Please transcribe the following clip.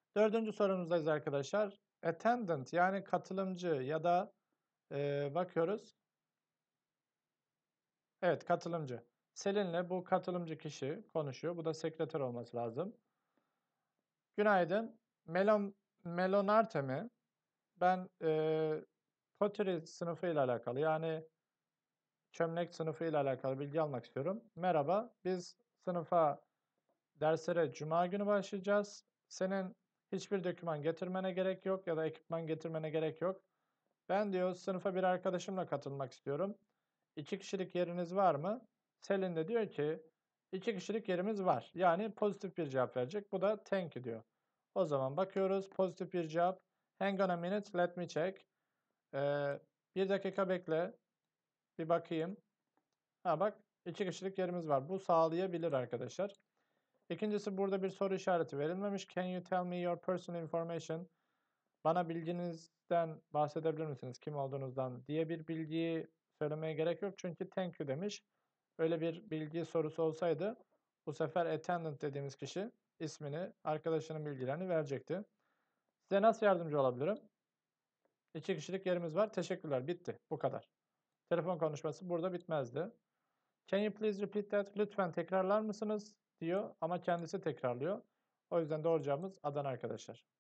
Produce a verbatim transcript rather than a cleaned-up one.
Dördüncü sorumuzdayız arkadaşlar. Attendant yani katılımcı ya da e, bakıyoruz. Evet, katılımcı. Selin'le bu katılımcı kişi konuşuyor. Bu da sekreter olması lazım. Günaydın. Melon Melonarte mi? Ben e, pottery sınıfıyla alakalı yani çömlek sınıfıyla alakalı bilgi almak istiyorum. Merhaba. Biz sınıfa derslere cuma günü başlayacağız. Senin hiçbir doküman getirmene gerek yok ya da ekipman getirmene gerek yok. Ben diyor sınıfa bir arkadaşımla katılmak istiyorum. İki kişilik yeriniz var mı? Selin de diyor ki iki kişilik yerimiz var. Yani pozitif bir cevap verecek. Bu da thank you diyor. O zaman bakıyoruz pozitif bir cevap. Hang on a minute, let me check. Ee, bir dakika bekle. Bir bakayım. Ha bak iki kişilik yerimiz var. Bu sağlayabilir arkadaşlar. İkincisi burada bir soru işareti verilmemiş. Can you tell me your personal information? Bana bilginizden bahsedebilir misiniz? Kim olduğunuzdan diye bir bilgiyi söylemeye gerek yok. Çünkü thank you demiş. Öyle bir bilgi sorusu olsaydı bu sefer attendant dediğimiz kişi ismini, arkadaşının bilgilerini verecekti. Size nasıl yardımcı olabilirim? İki kişilik yerimiz var. Teşekkürler. Bitti. Bu kadar. Telefon konuşması burada bitmezdi. Can you please repeat that? Lütfen tekrarlar mısınız? Diyor ama kendisi tekrarlıyor. O yüzden doğru cevabımız Adana arkadaşlar.